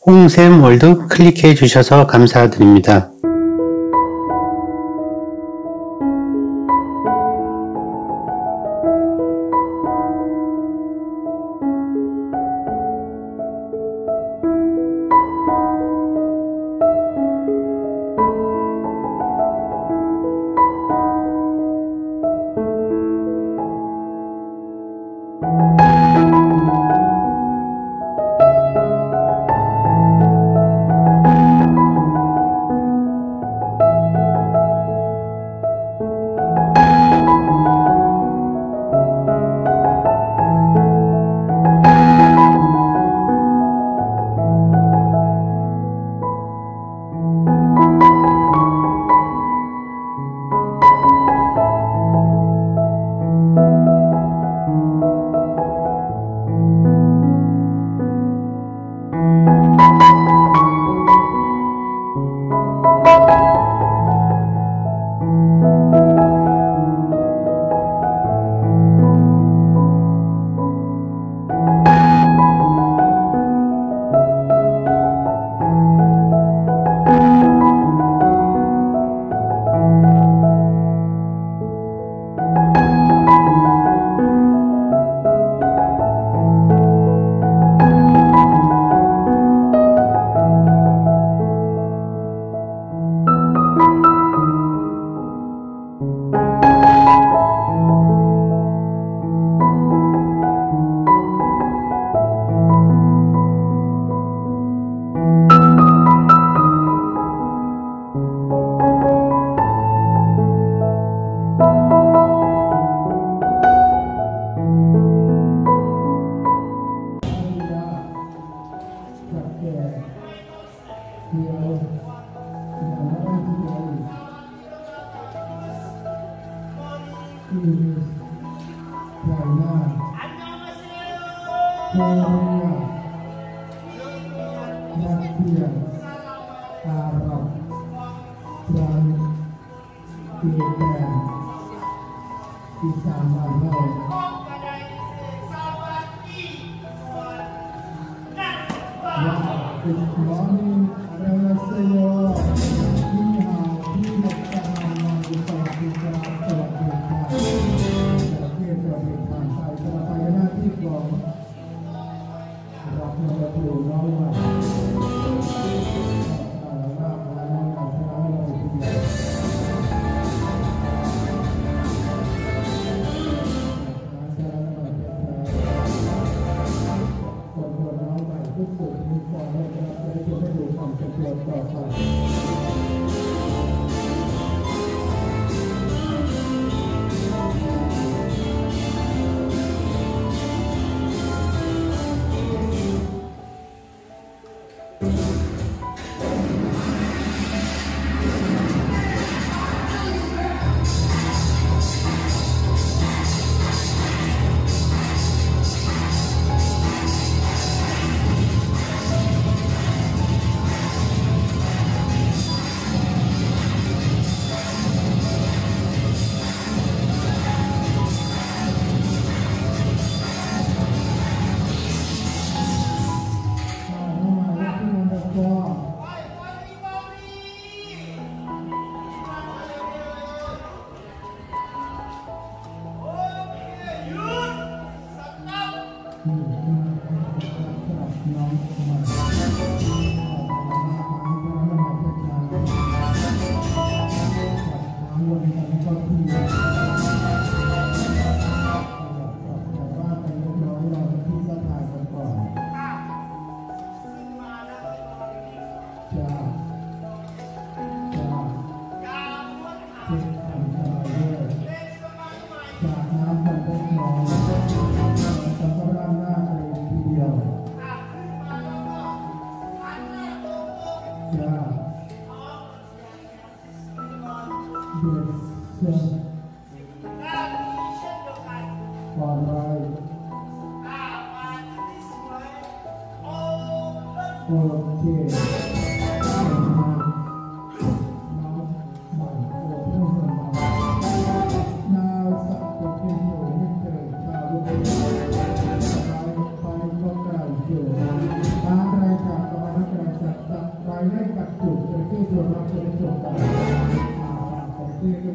홍샘월드 클릭해 주셔서 감사드립니다.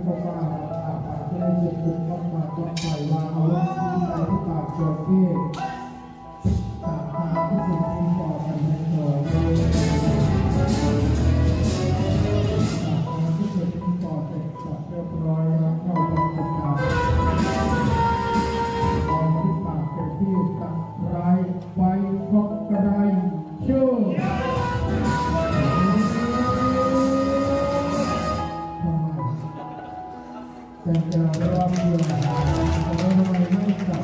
ก็ว่าอาจจะได้ยินคุณก็มาก็ปล่อยมาเอาไว้ที่ใจที่ปากเกิดที่ตัดทางที่สิ่งที่บอกกันในโลกที่สิ่งที่บอกเสร็จสับเรียบร้อยแล้วเข้าบอกกันมองที่ปากเกิดที่ตัดไรไว้ก็กระไรชั่วแต่จะรำอยู่ทำไมไม่จับ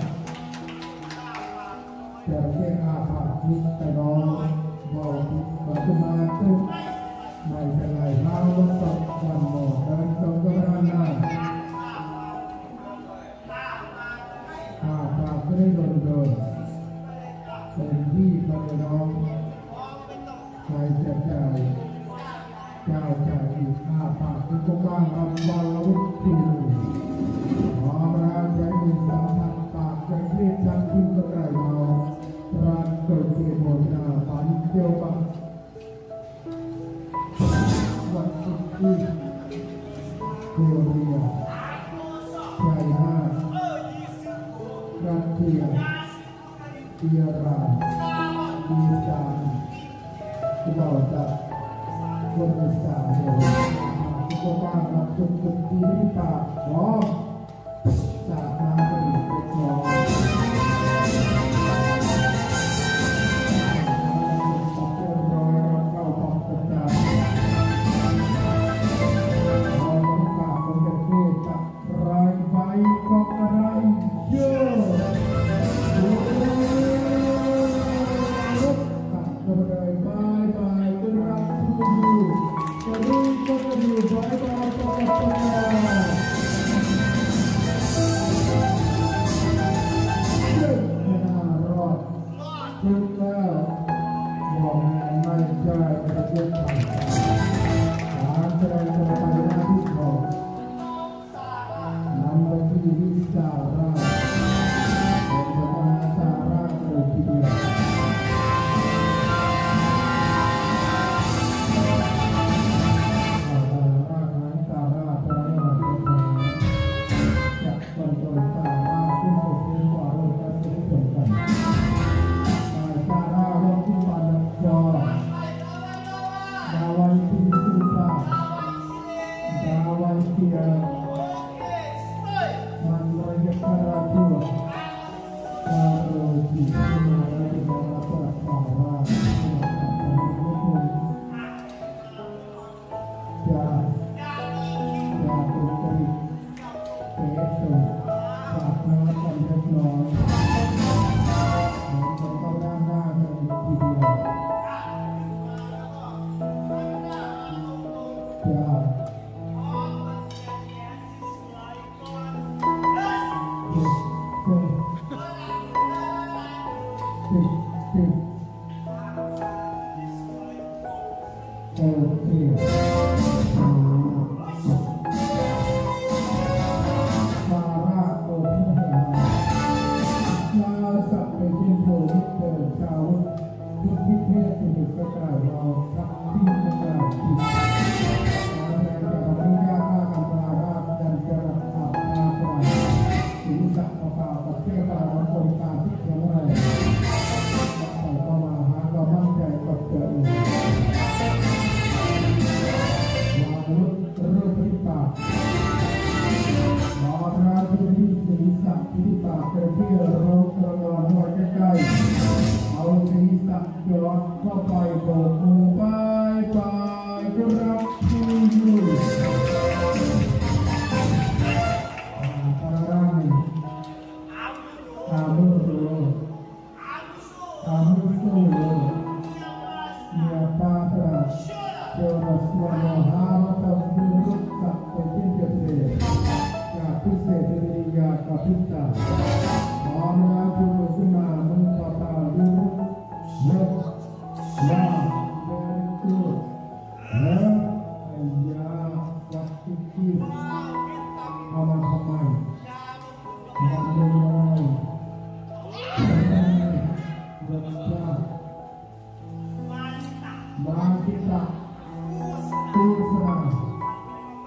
จะเรียกอาภาพิษแต่ร้องบอกปัจจุบันตึ๊บไม่เป็นไรมาวันตกวันโมเดินตรงก็ไม่ได้อาภาไม่ได้โดนเป็นที่มาร้องใครจะใจเจ้าใจอีกอาภาที่ก็บ้างรับวาวุฒิที่ขอราใจมีสัมผัสปากใจเรียกชันขึ้นก็ได้เราราชเกิดเกียรติโมนาปันเดียวบังวันที่เรียใจมากรักเทียเทียราดีจานเราจะคนในสาวเดียวก็บ้านรับจุดที่ที่ปากร้องจากน้ำเป็นเล็กน้อยเข้าพร้อมกันได้มองปากคนเป็นเทพกับไรใบก็อะไรเยอะก็เลยบายบายก็รักคุณก็รู้ก็อยู่บายบายก็รักคุณไม่น่ารอดถึงแล้วบอกไม่ใช่ประเทศไทยการแสดงจะไปหน้าที่ของนำไปที่วิสาราเป็นสมาสาราเลยทีเดียว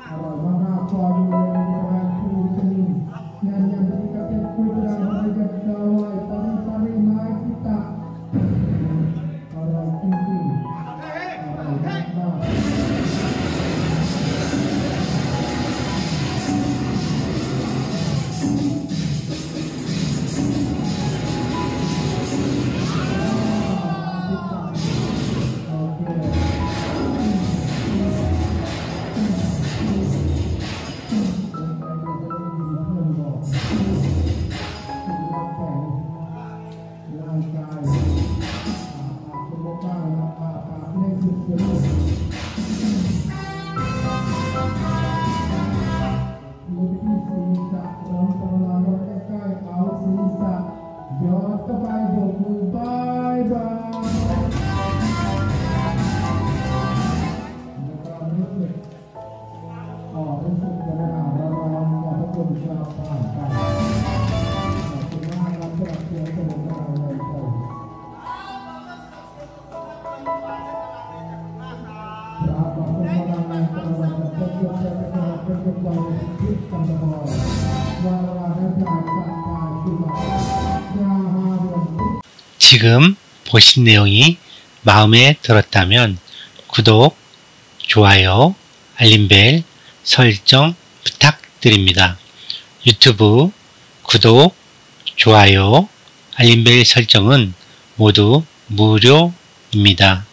지금 보신 내용이 마음에 들었다면 구독, 좋아요, 알림벨 설정 부탁드립니다. 유튜브 구독, 좋아요, 알림벨 설정은 모두 무료입니다.